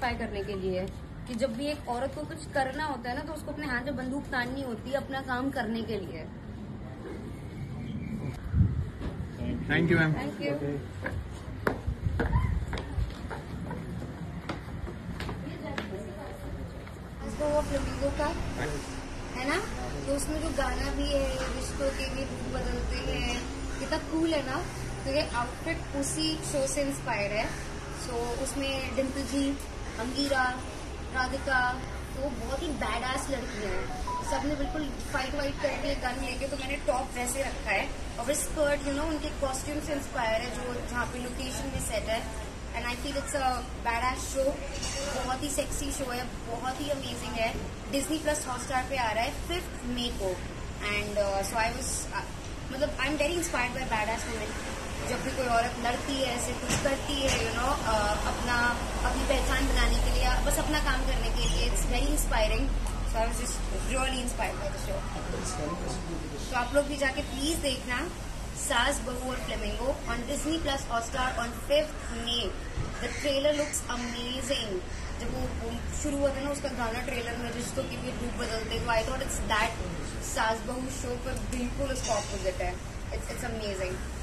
Inspire करने के लिए है कि जब भी एक औरत को कुछ करना होता है ना, तो उसको अपने हाथ में बंदूक ताननी होती है अपना काम करने के लिए। Thank you ma'am. Thank you. इसको वो फ्लेमिंगो का है ना, तो उसमें जो गाना भी है रिश्तों के भी रूप बदलते हैं, कितना कूल है ना। तो ये आउटफिट उसी शो से इंस्पायर है। सो उसमें डिम्पल जी, अंगीरा, राधिका, तो बहुत ही बैडआस लड़की हैं। सबने बिल्कुल फाइट वाइट करके गन लेके, तो मैंने टॉप वैसे रखा है और फिर स्कर्ट उनके कॉस्ट्यूम से इंस्पायर है जो जहाँ पे लोकेशन में सेट है। And I feel it's a badass show, बहुत ही सेक्सी शो है, बहुत ही अमेजिंग है। डिज्नी प्लस हॉटस्टार पे आ रहा है 5 मई को। एंड सो आई वाज मतलब I am very inspired by badass women. जब भी कोई औरत लड़ती है, ऐसे कुछ करती है अपनी पहचान बनाने के लिए, बस अपना काम करने के लिए, it's very inspiring. So I was just really inspired by the show. तो आप लोग भी जाके प्लीज देखना सास बहू और flamingo on Disney plus Hotstar on 5 May. The trailer looks amazing. जब वो शुरू हुआ था ना उसका गाना ट्रेलर में, रिश्तों के भी रूप बदलते, तो आई थॉट इट्स दैट सास बहू शो पर बिल्कुल उसका ऑपोजिट है। It's amazing.